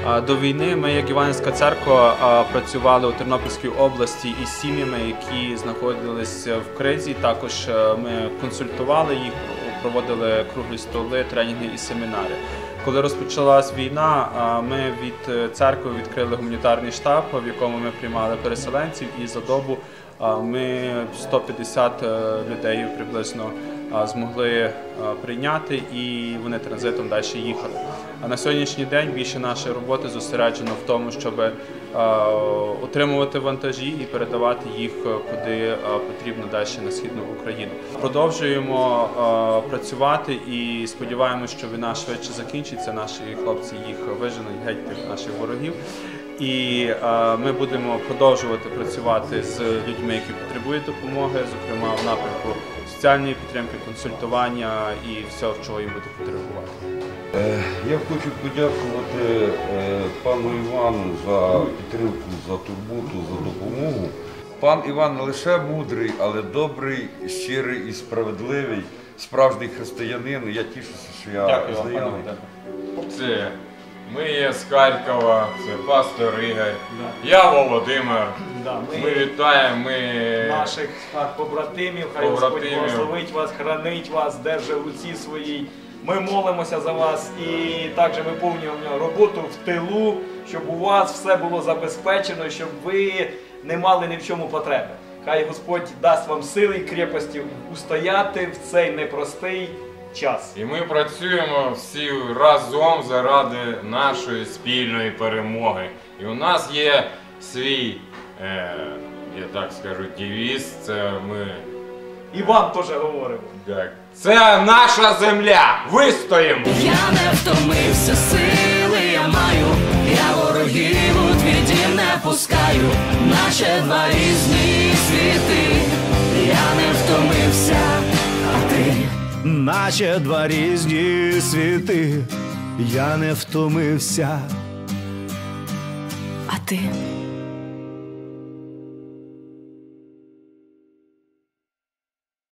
До війни ми, як Іванівська церква, працювали у Тернопільській області із сім'ями, які знаходилися в кризі. Також ми консультували їх, проводили круглі столи, тренінги і семінари. Коли розпочалась війна, ми від церкви відкрили гуманітарний штаб, в якому ми приймали переселенців, і за добу ми 150 людей приблизно змогли прийняти, і вони транзитом далі їхали. А на сьогоднішній день більше нашої роботи зосереджено в тому, щоб отримувати вантажі і передавати їх куди потрібно далі на Східну Україну. Продовжуємо працювати і сподіваємося, що війна швидше закінчиться, наші хлопці їх виженуть геть тих наших ворогів. І ми будемо продовжувати працювати з людьми, які потребують допомоги, зокрема в напрямку соціальної підтримки, консультування і все, чого їм буде потребувати. Я хочу подякувати пану Івану за підтримку, за турботу, за допомогу. Пан Іван не лише мудрий, але добрий, щирий і справедливий, справжній християнин. Я тішуся, що я знайомий. Це ми є з Харкова, це пастор Ігор, я Володимир. Ми вітаємо наших побратимів, хай Господь благословить вас, хранить вас, держить в руці своїй. Ми молимося за вас і також виповнюємо роботу в тилу, щоб у вас все було забезпечено, щоб ви не мали ні в чому потреби. Хай Господь дасть вам сили і крепості устояти в цей непростий час. І ми працюємо всі разом заради нашої спільної перемоги. І у нас є свій, я так скажу, девіз, це ми... І вам теж говоримо. Так. Це наша земля! Вистоїмо! Я не втомився, сили я маю, я ворогів у твій дім не пускаю, наче два різні світи. Я не втомився, а ти? Наче два різні світи, я не втомився. А ти?